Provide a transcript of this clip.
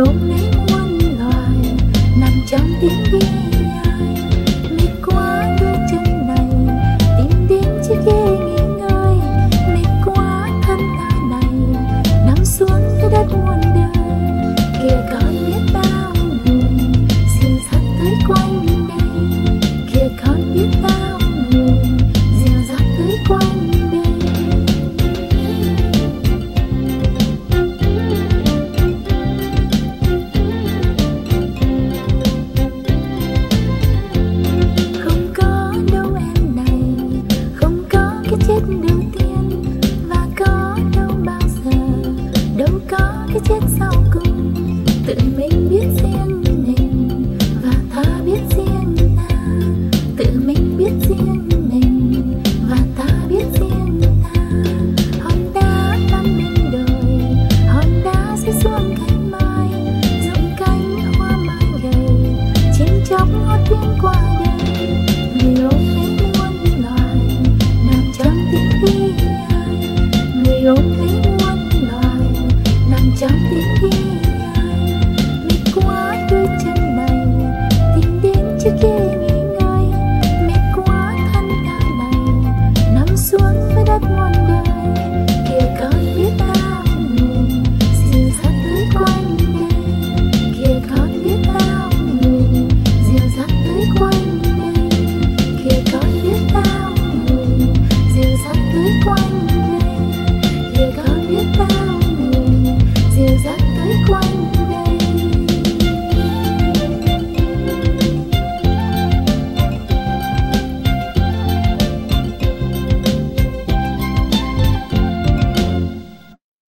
ôm lấy muôn loài nằm trong tiếng bi ai. Mệt quá đôi chân này tìm đến chiếc ghế nghỉ ngơi. Mệt quá thân ta này nằm xuống cái đất muôn đời. Kìa con biết bao người dìu dắt tới quanh đây. Kìa con biết bao người dìu dắt tới quanh đây. Không có đâu em này, không có cái chết đầu tiên, và có đâu bao giờ, đâu có cái chết sau cùng. Tự mình biết riêng mình và ta biết riêng ta. Tự mình biết riêng mình và ta biết riêng ta. Hòn đá nằm bên đời, hòn đá rơi xuống cánh mai, rụng cánh hoa mai gầy, chim chóc hót tiếng qua đời. Người ôm lấy muôn loài nằm trong tiếng bi ai. Người ôm lấy muôn loài nằm trong tiếng bi ai. Mệt quá đôi chân này tìm đến chiếc ghế